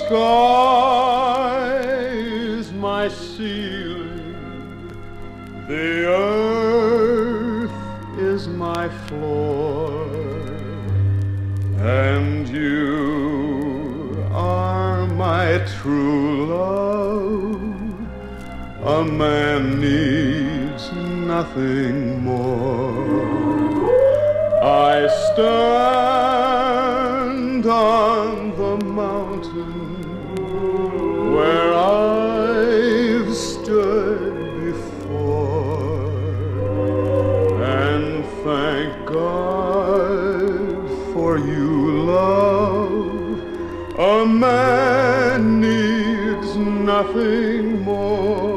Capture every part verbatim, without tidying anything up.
sky is my ceiling, the earth is my floor, and you are my true love. A man needs nothing more. I stand on the mountain where I've stood before, and thank God for you, love. A man needs nothing more.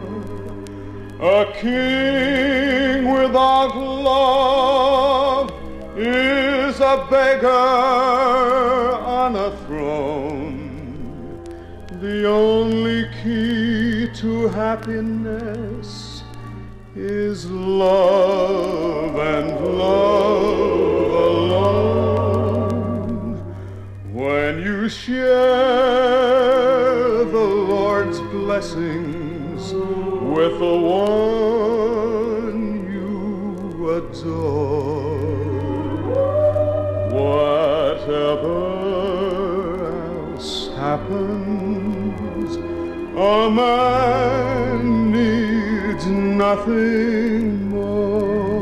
A king without love is a beggar on a throne. The only key to happiness is love, and love alone. When you share the Lord's blessings with the one you adore, whatever else happens, a man needs nothing more.